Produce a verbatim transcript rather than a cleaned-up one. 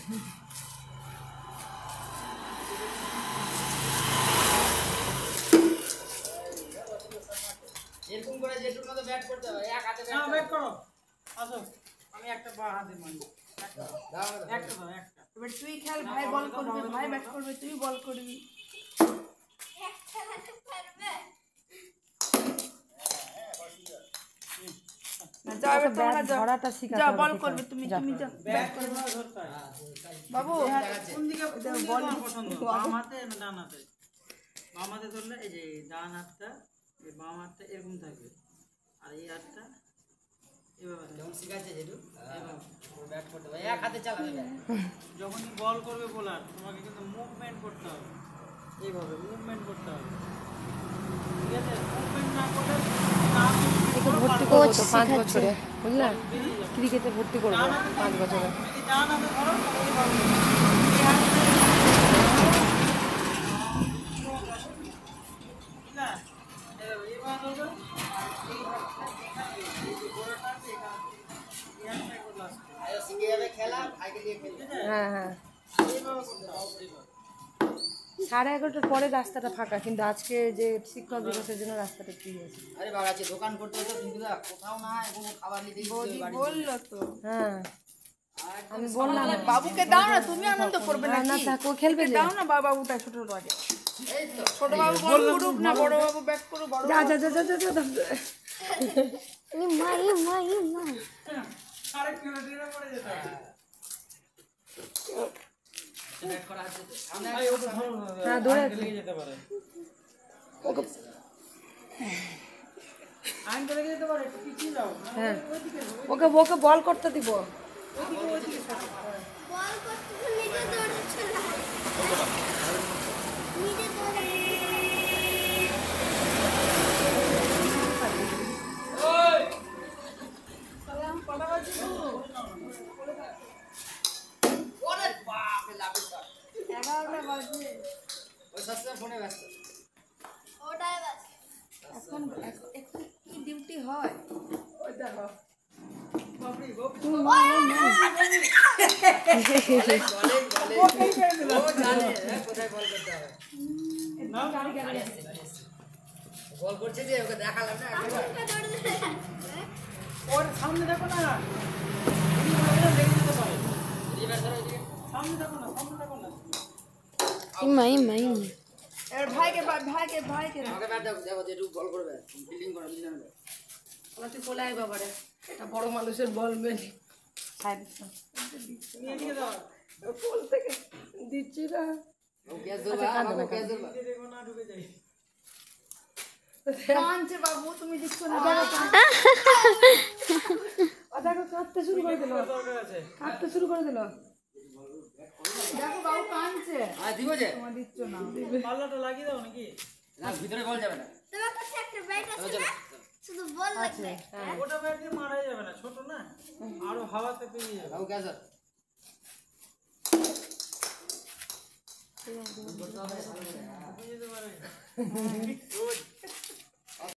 এরকম করে যেটুর মধ্যে ব্যাট করতে হবে এক হাতে ব্যাট ব্যাট করো আসো আমি একটা বা হাতে মারি একটা দাও একটা দাও একটা এবার তুই খেল ভাই বল করবে ভাই ব্যাট করবে তুই বল করবি এক খেলাতে পারবে যাও এবার তোমরা ধরাটা শিখা যাও বল করবে তুমি তুমি যাও ব্যাট করবে ধরতে বাবু কোন দিকে বল পছন্দ বাম হাতে না ডান হাতে বাম হাতে ধরলে এই যে ডান হাতটা এই বাম হাতটা এরকম থাকবে আর এই হাতটা এভাবে যেমন শিখাচ্ছে যেটু এভাবে ব্যাট করতে হবে এক হাতে চালাবে যখনই বল করবে বোলার তোমাকে কিন্তু মুভমেন্ট করতে হবে এইভাবে মুভমেন্ট করতে হবে ঠিক আছে মুভমেন্ট না করলে একে ভর্তি করব তো পাঁচ বছরে বুঝলা ক্রিকেটে ভর্তি করব পাঁচ বছরে যদি ডান হাতে ধরো এইভাবে এই হাতে না এইভাবে ধরো হ্যাঁ হ্যাঁ সাড়ে এগারোটার পরে রাস্তাটা ফাঁকা কিন্তু আজকে যে শিক্ষক দিবসের জন্য রাস্তাটা ফ্রি হয়েছে আরে বাবা আছে দোকান করতে হতো কিন্তু কোথাও না কোনো খাবার নিতে বললো তো হ্যাঁ আমি বললাম বাবুকে দাও না তুমি আনন্দ করবে না না থাকো খেলবে দাও না বাবা বাবুটা ছোট বাজে এই তো ছোট বাবু বল করুক না বড় বাবু ব্যাট করো বড় যা যা যা যা যা এই মা এই মা এই মা আরে কিলো দিয়ে পড়ে যেতে ব্যাট করা আছে সামনে আই ওকে ধরো হ্যাঁ ধরে লেগে যেতে পারে ওকে আইন করে যেতে পারে একটু পিছিয়ে যাও হ্যাঁ ওকে ওকে বল করতে দিব ওদিকে ওদিকে বল করতে নিজে দৌড়ে চলে নিজে দৌড়ে ওই সালাম পড়াবাজি ওরে বাপ রে লাভ এগারোটা বাজে ওই সবসময় ফোনে ব্যস্ত ওটাই ব্যস্ত এখন একটু কি ডিউটি হয় ওই দেখো বাপরে গোপি ও জানে কোথায় বল করতে হবে না গাড়ি গাড়ি বল করছে যে ওকে দেখালাম না ওর সামনে দেখো না সামনে দেখো না সামনে দেখো না ইমা ইমা ইমা এর ভাইকে ভাইকে ভাইকে আমাকে ব্যাট দাও দেখো যে বল করবে ফিল্ডিং করে দিনা না ওলা তুই কোলাই বাবারে এটা বড় মানুষের বল মেন সাইড তুমি এদিকে দাও বল থেকে দিচ্ছি না ও গ্যাস ধরবা আমাকে গ্যাস ধরবা দেখো না ঢুকে যাই কাঁদছে বাবু তুমি দিচ্ছ না ও দেখো কাঁদতে শুরু করে দিল কাঁদতে শুরু করে দিল দেখো বাবু কাঁদছে আ দিব যে তোমার দিচ্ছ না পাল্লাটা লাগিয়ে দাও নাকি না ভিতরে বল যাবে না তোমার কাছে একটা ব্যাট আছে না শুধু বল লাগবে ওটা ব্যাট দিয়ে মারা যাবে না ছোট না আরো হাওয়াতে পেয়ে যাবে বাবু ক্যাচ বুঝতে পারে বুঝতে পারে